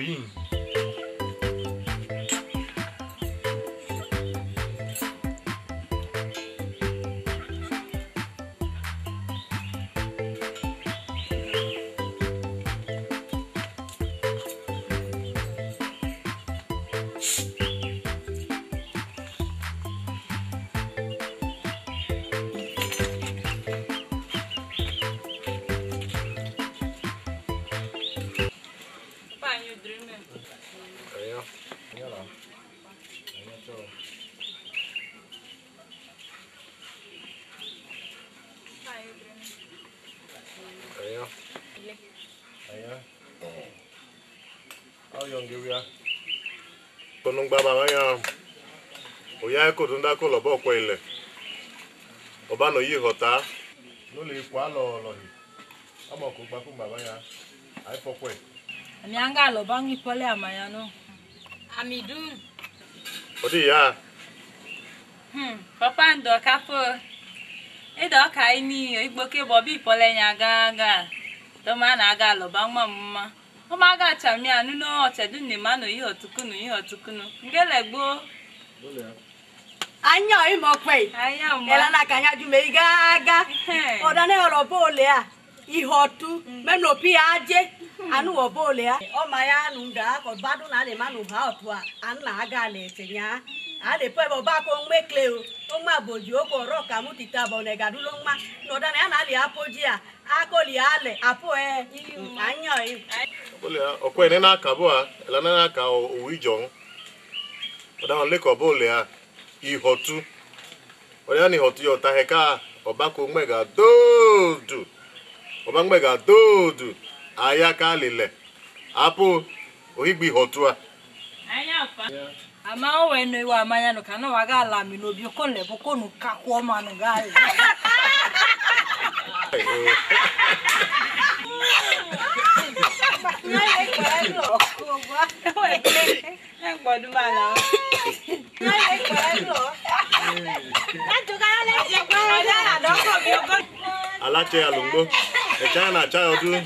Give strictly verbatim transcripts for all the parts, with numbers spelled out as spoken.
yin. Konung baba ya oya ko tunda ko lo bo ko ile oba no yi hota no le kwa lo lo hi amo ko gba fún baba ya ai popo e ami anga lo bangi pole amaya no amidun odi ya hmm papa ndo kapo e do kai ni igbo ke bo bi pole nya gaga to ma na aga lo ba mma mma o ma ga chami anu no otedu ni ma no yi otukunu yi otukunu ngele gbo anya imo pe anya mo ela na kanya ju me gaga oda ne oro bole a ihotu me no pi aje anu wo bole a o ma ya nu da ko badu na le ma nu ha otu a an na aga le tenya a le pe bo ba ko nmekle o o ma boji o ko ro ka mu tita bo ne gadu lo ma no da ne na le apoji a akoli ale apo e anya e bole a okwe ne na ka bo a ela na ka o wijon oda on le ko bole a ihotu oya ni hotu yo ta heka oba ko mega dodu oba mega dodu aya ka lile apo ohigbi hotu a anya fa ama o we no iwa amanya no kana wa ga la mi no bi ko le bo ko nu ka ko ma no ga alache alungbo e chana cha odu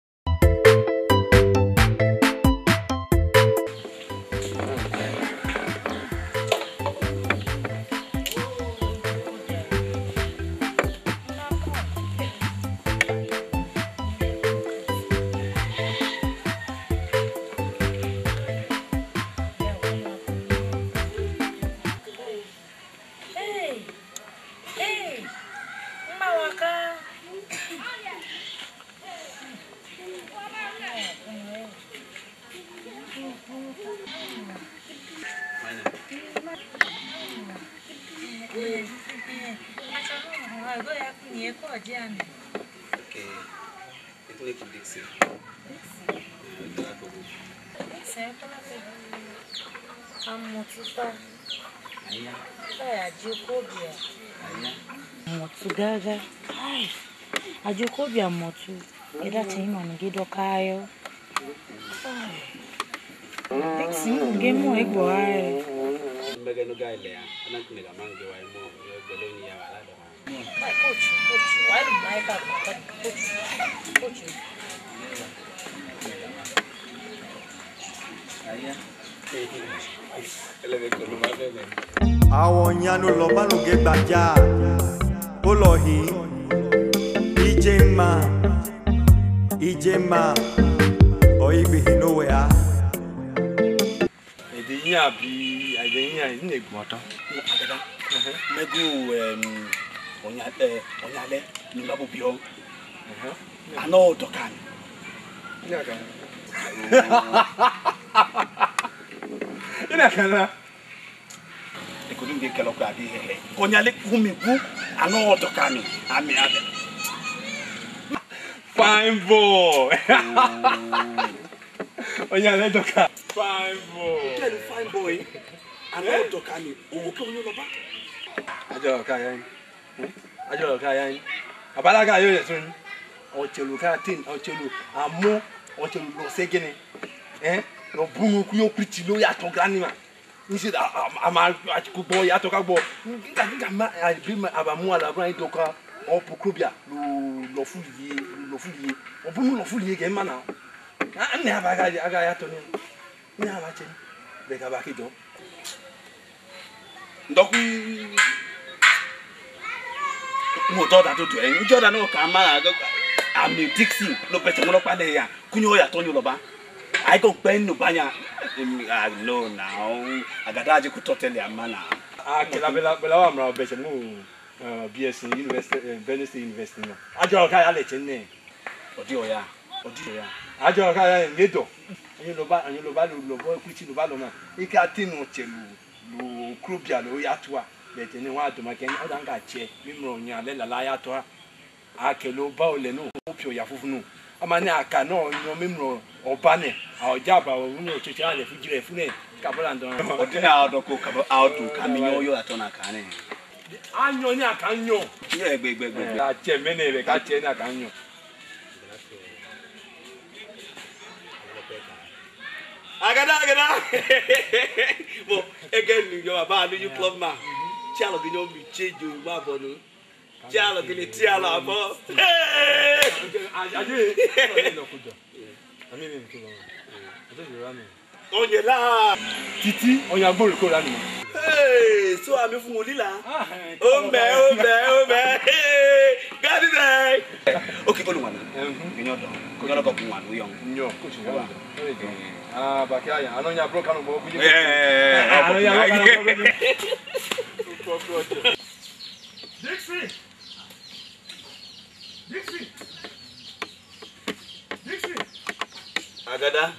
Motu gaga. Ai. Ajokobia motu. Eda tema ngido kayo. Dixi ngemo egbo ai. Mbege no guy le ana kunega mange wa mo yo beloni ya wala do. Vai coach, coach. Why do I have coach? Coach. Aya. Ele ve ko ma bebe. Àwọn yanu lo ma lo ge gbaja. O lo hi. Ijema. Ijema. O ibi hinowe a. Ede yin abi, ade yin ai ni egbon tan. Megu em onyale onyale ni babu bio. Eh. Ano dokan. Ina kan. Ina kan. Ekudun ge kelo kwa bi he. Onyale kumi ku ano dokan ami ade. Fine boy. Onyale dokan. Fine boy. Tell fine boy. Ano dokan o ko nyo lo ba. Ajo ka yan. Ajo ka yan. Abalaga yo yesun. O chelu ka tin, o chelu amo, o chelu lo segene. Eh? Lo bunu ku yo priti lo ya to grani ma. Nisi ama ku bo ya to ka bo. Nka nka ma bi ma abamu ala bran to ka o pukrobia lo lo fuliye, lo fuliye. O bunu lo fuliye ge ma na. Nne ha agaghị agaghị atọ nne. Nne ha machi. Beka ba kido. Ndokwu mo to da to to en jo da no ka ma ga Ami Dixon lo pete mo lo pa le ya. Kunyo ya to nyo lo ba. I go pen no banya. I know now. Agadaje ku totally amana. Ah, que la bela bela wa mra be mu B S C University Venice University no. Ajo ka ya le chenne. Odi oya. Odi oya. Ajo ka ya ngedo. Anyo lo ba anyo lo ba lo bo kuchi lo ba lo ma. Ike atinu chelu lo krobia lo ya toa. Be chenne wa do ma ken o dan ga che. Mi mro nya le la la ya toa. A ke lo ba o le no. Opio ya fufu no. Amani aka no nyo mi mro oba ne. A oja ba o nyo chichi ale fu jire fu ne. Kabola ndo. Odi na odoko kabo auto ka mi nyo yo atona ka ne. Anyo ni aka nyo. Ye gbe gbe gbe. Ka che mene be ka che ni aka nyo. Agada agada. Bo again yo aba nu you club ma. Chalo gi nyo mi change o ma bo no. Chalo gi le ti ala bo. Aje. Ami mi ko. Aje yo rami. Onye la. Titi onya gboro ko rami. Hey, so ami fun olila. O me o me o me. Gadi dai. Okay, go one. Mhm. Nyo do. Ko nyo ko kun wan wo yon. Nyo ko chi wa. Ah, ba kia ya. Ano nya bro kanu bo bi. Eh, ano nya bro kanu. Dixie. Dixie. Dixie. Agada.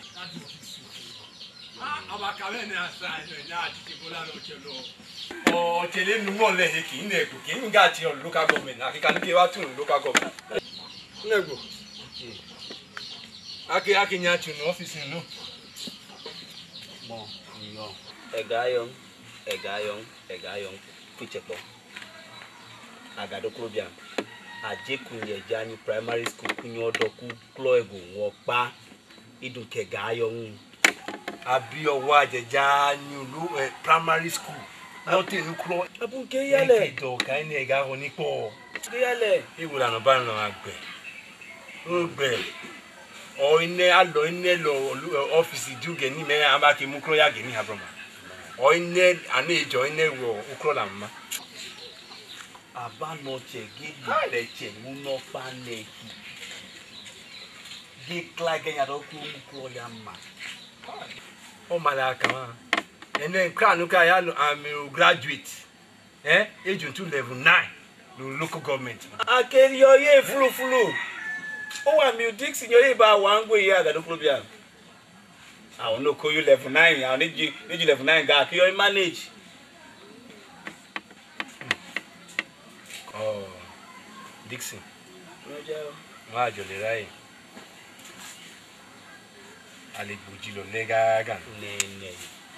Ah, abakawe ni asa eno nya atike bola lo chelo. O chele nu mo le heki nego ke nga ti on local government akika ni wa tun local government. Nego. Aki aki nya tun office nu. Mo, yo. Egayon, egayon, egayon. Fichepo. Agado Krobian. Aje kunye jani primary school kunyo doku kloego wo pa iduke gayon. Abi owo ajeja nyulu primary school. Nothing ukro. Abunke yale. Do ka ni ega ho ni po. Ke yale. Iwura no ba no agbe. Ogbe. O ine alo ine lo office duge ni me amaki mukro ya ge ni habroma. O ine ani ejo ine wo ukro la mma. Aba no che gi le che mu no pa neki. Gi klage ya do ku mukro ya mma. O malaka ma. Ene kranu ka ya am a graduate. Eh? Age to level nine. The local government. Akeri yo ye fulu fulu. O wa mi Dixon yo ye ba wan go ye Agado Krobian. I will not call you level nine. I need you need you level nine ga ki yo manage. Oh. Dixon. No jail. Wa jole rai. Ale buji lo lega gan. Ne ne.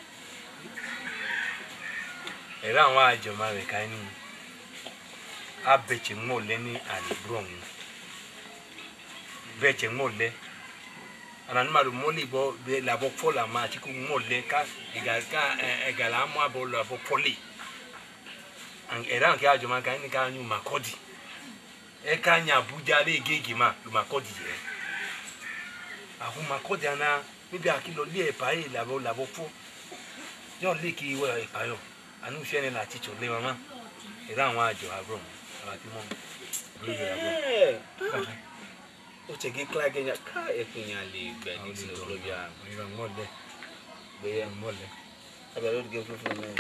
Era wa ajo ma we kan ni. Abeche mo le ni ale bron. Beche mo le. Anan ma mo li bo be la bo fola ma ti ku mo le ka egal ka egal amo abo la bo poli. An era ke ajo ma kan ni ka nyu makodi. E ka nya Abuja le gege ma lu makodi e. Ahu makodi ana bibi akilo le pa e la bo la bo fo. Yo le ki we e pa yo. Anu se ni la ticho le mama. Era won ajo abro. Aba ti mo. Eh. O che ge klage nya ka e kunya le gbe ni ti Krobian. Ira mo le. Be mo le. Agado ge fulu na.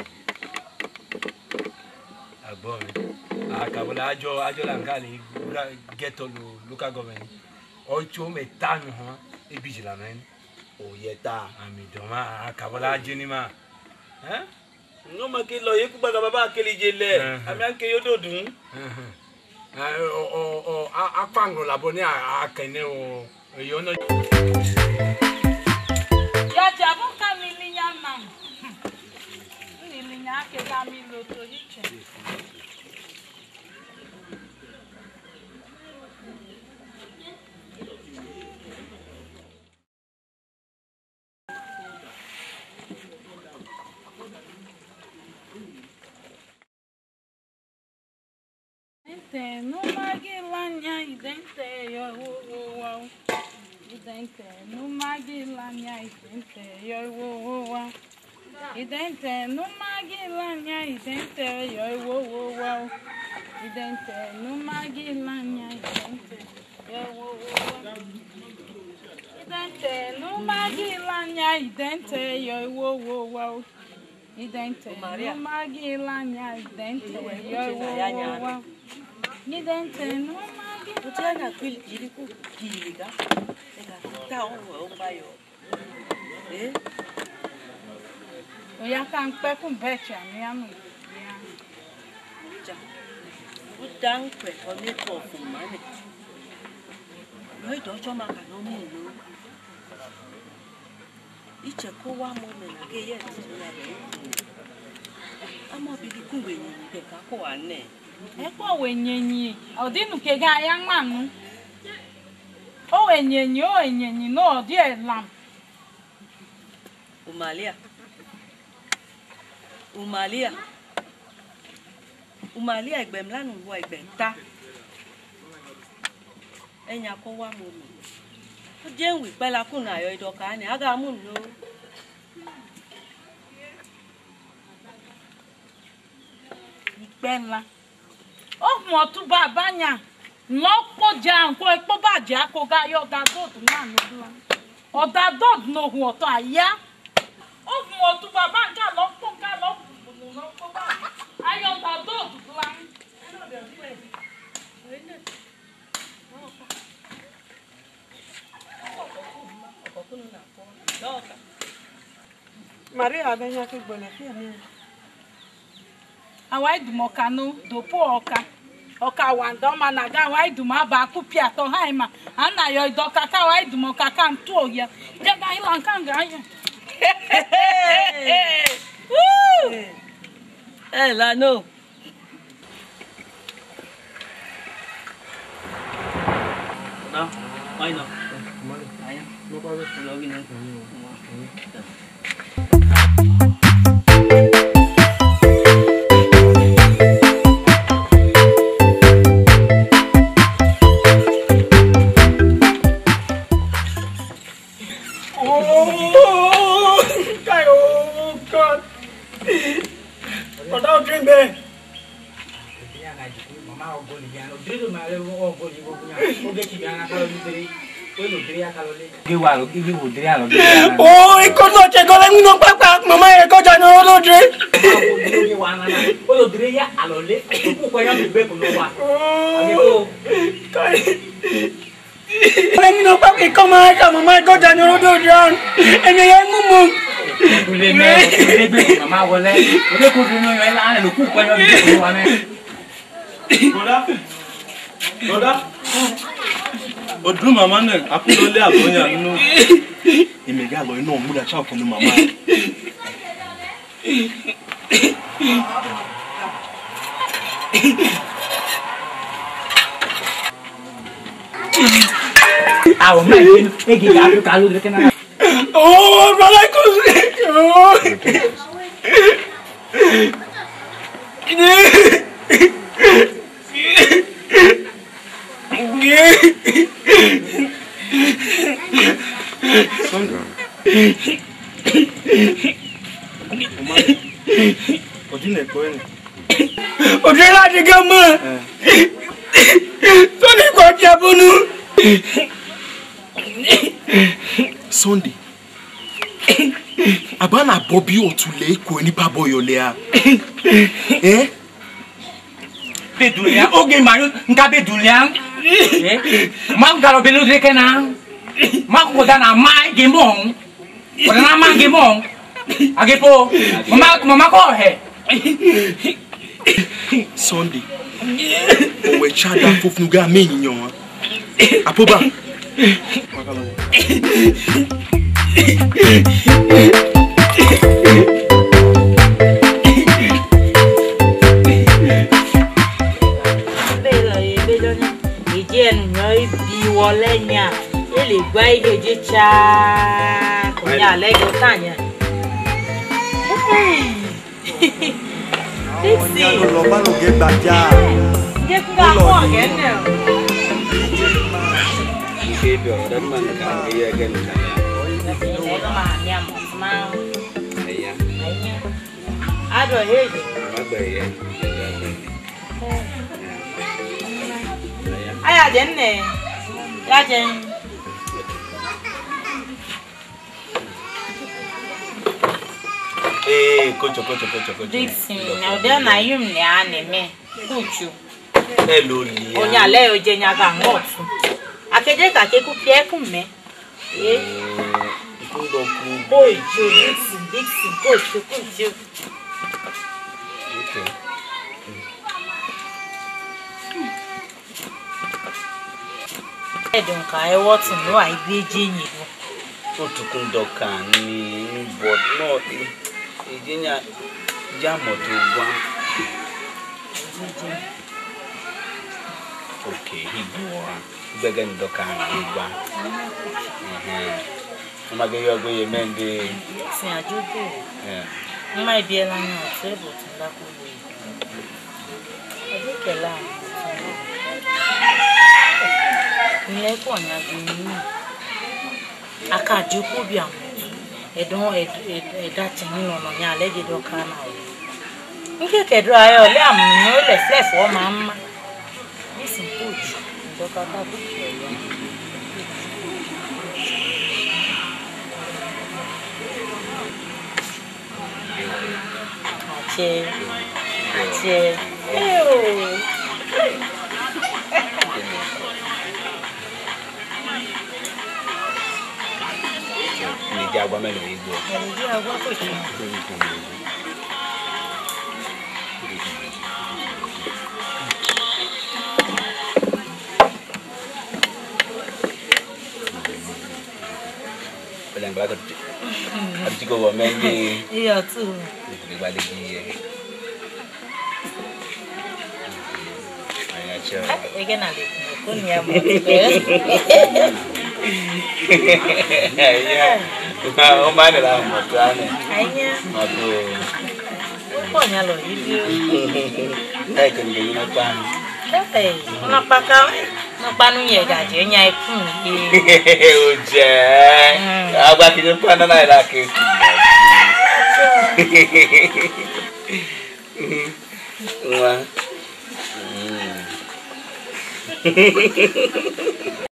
Agbo mi. Akabola ajo ajo la ngali geto lo local government. Ocho metanu ho ebiji la men. O yeta. Ami do ma akabola ajini ma. Eh? No ma ke lo ye ku baga baba kelije le. Ami anke yo dodun. Eh o o o apango la boni akene o yo no. Ya jabu ka mi linya mam. Ni linya ke ga mi lo to hiche. Ente no magi lanya idente yo wo wo. Idente no magilanya idente yo wo wo wa. Idente no magilanya idente yo wo wo wa. Idente no magilanya idente yo wo wo wa. Idente no magilanya idente yo wo wo wa. Idente no magilanya idente yo wo wo wa. Idente no Utana kwili iliku kiliga. Ega tao wa bayo. Eh? Oya kan pe kun becha mi anu. Ja. Udan pe o me to fun mane. Lo do jo ma ka no mu lo. Iche ko wa mo me na ge ye ti na be. Amo bi di kun we ni be ka ko wa ne. Ekpo wenyenyi odinu ke ga ya manu o wenyenyi o wenyenyi no di elam Umalia Umalia Umalia egbem lanu wo egbem ta enya ko wa mo mi o je nwi pe la kun ayo idoka ni aga mu no ipenla o mo tu baba nya no po ja nko epo baja ko ga yo da dot na no la o da dot no hu to aya o mo tu baba nka lo po nka lo no po ba ayo da dot la Maria abenya ke gbona fi mi awai dumoka no dopo oka oka wanda ma na ga awai duma ba ku pia to haima ana yo idoka ka awai dumoka ka ntu oya je ga ilan kan ga ya eh la no No, why not? Ayan. No problem. Login na. Oh, God, oh, God. What are you doing there? Oh, I could not check on no papa, Mamma, I got another drink. Let me know, Papa, come on, come on, my God, another drink. And I am Mumu. Mama will let you could know your line and cook when you want it. Goda, Odru mama ne akulole abonya ninu. Imega lo ina omuda cha okunu mama. Awo mai egi ga ku kalu de kana. Oh, brother, oh. Odela de gama. Tony kwa jabunu. Sunday. Abana Bobby otule ko ni pabo yolea. Eh? Be dunia oge mayo nka be dunia. Eh? Ma ngalo belu de kana. Ma ko dana ma gemong. Ko dana ma gemong. Agepo. Mama mama ko he. Sunday. Owe chada fofnuga menyinyo. Apoba. Ijen noi biwolenya ele gwa igeje cha kunya lego tanya. Onya lo lo ba lo ge gbaja. Je ku ga ko ge ne. biar dan mangkang iya kan kan. Saya kemana ya mau? Iya. Aduh hei. Apa ya? Ayah jenne. Ya jen. Eh, kocho kocho kocho kocho. Dixon, na udah na yum ne aneme. Kuchu. Hello Lia. Onya le oje nya ga ngotu. Akeje ka ke ku pie ku me. Eh. Kundo ku. Boy, Dixon, Dixon, kuchu kuchu. Okay. Edun ka e wotu no ai beje yin do. Otu kundo kan ni but no ijinya jamo to gwa. Okay, he go. Began dokan he gwa. Eh. Mama ge yo go ye mende. Sin ajugo. Eh. Mai bie la nya se bo tunda ku ni. Ade kela. Ile ko nya bi ni. Aka juku bi am. Edon eda tin no no nya le ge do kana o. Nke kedu ayo le am no le flef o mama. Listen coach. Do ka ka bu ya. Ache. Ache. Ew. Ni jagwa melo igbo. Ni jagwa ko chi. Pelang belaka. Ada juga wa mende. Iya tu. Di balik dia. Ayah cer. Ege na le. Kun ya mo. Iya. O mana lah motane. Ainya. Aduh. Ko nya lo video. Hai kan gini pan. Eh, na paka. Na panu ye ga je nya ikun ye. Uje. Agba kini pan na ila ke. Wah.